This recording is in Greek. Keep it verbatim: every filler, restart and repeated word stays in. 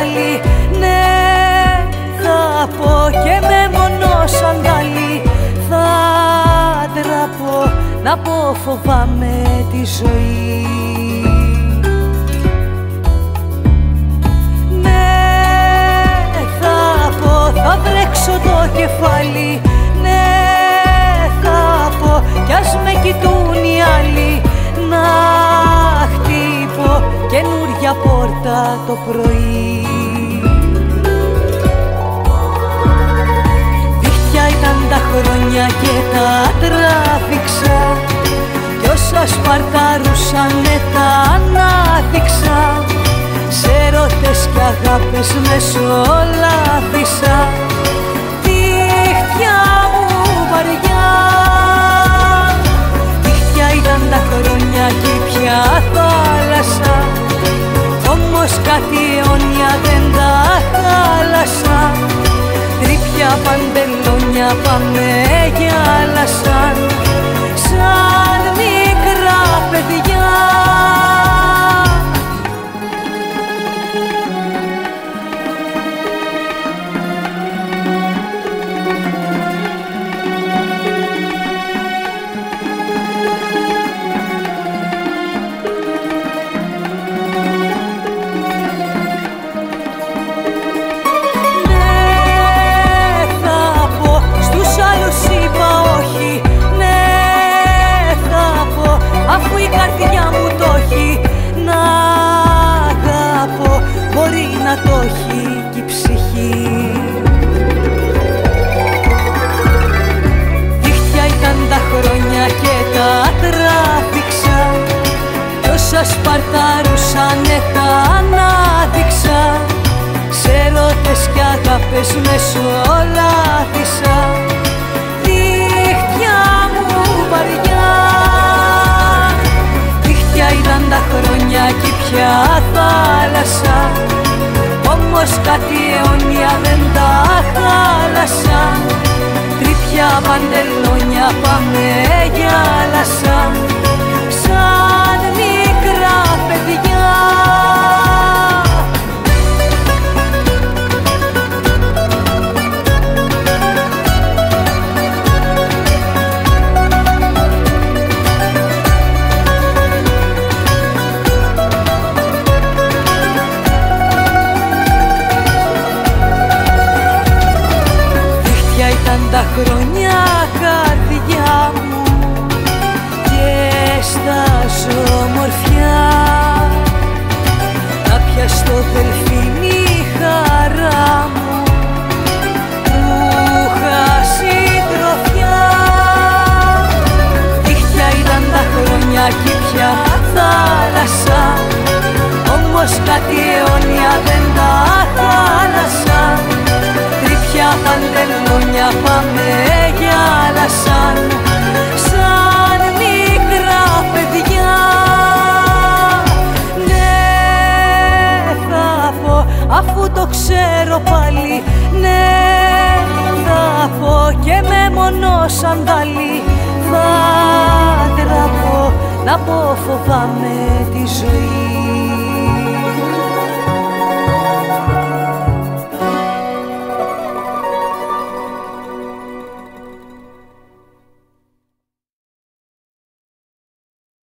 σαντάλι. Ναι, θα πω και με μονό σαντάλι. Θα τραπώ να πω φοβάμαι τη ζωή. Θα βρέξω το κεφάλι, ναι θα πω κι ας με κοιτούν οι άλλοι. Να χτύπω καινούρια πόρτα το πρωί. Δίχτυα ήταν τα χρόνια και τα τράβηξα, κι όσα σπαρταρούσανε τα ανάδειξα. Σε έρωτες κι αγάπες μεσολάβησα. Δίχτυα μου βαριά, δίχτυα ήταν τα χρόνια κι πια θάλασσα. Όμως κάτι αιώνια δεν τα χάλασα. Τρίπια παντελόνια πάμε γυάλασαν σαν μικρά παιδιά. Αφού η καρδιά μου το έχει, να αγαπώ μπορεί να το έχει κι η ψυχή. Δίχτυα ήταν τα χρόνια και τα τράβηξα, κι όσα σπαρταρούσανε τα ανάδειξα. Σε έρωτες κι αγάπες μεσολάβησα. Δίχτυα μου βαριά, ήταν τα χρόνια κι πια θάλασσα. Όμως κάτι αιώνια δεν τα χάλασα. Τρίπια παντελόνια πάμε γυάλασαν σαν μικρά παιδιά. Τα χρόνια καρδιά μου και στάζω ομορφιά. Να πιαστώ δελφίνη χαρά μου που είχα συντροφιά. Δίχτυα ήταν τα χρόνια κι πια θάλασσα. Όμως κάτι αιώνια δεν τα χάλασα. Τρίπια παντελόνια πάμε γυάλασαν σαν μικρά παιδιά. Ναι θα πω αφού το ξέρω πάλι. Ναι θα πω και με μονό σαντάλι. Θα τραπώ να πω φοβάμαι τη ζωή.